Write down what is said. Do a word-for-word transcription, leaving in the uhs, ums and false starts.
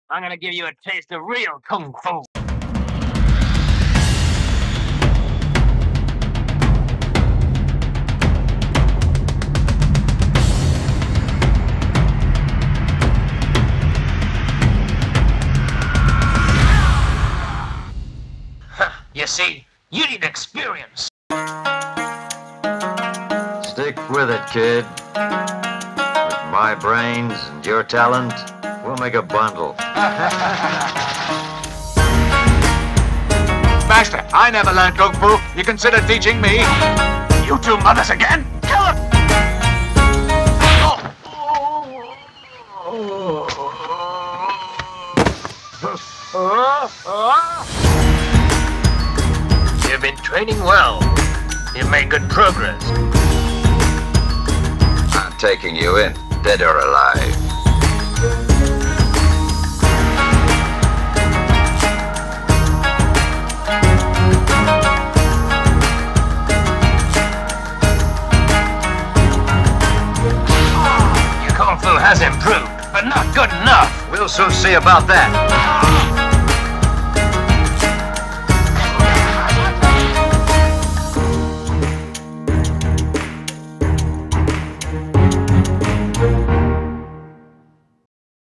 I'm gonna give you a taste of real kung fu. You see, you need experience. Stick with it, kid. With my brains and your talent, we'll make a bundle. Master, I never learned kung fu. You consider teaching me? You two mothers again? Kill him! You've been training well. You've made good progress. I'm taking you in, dead or alive. Your kung fu has improved, but not good enough. We'll soon see about that.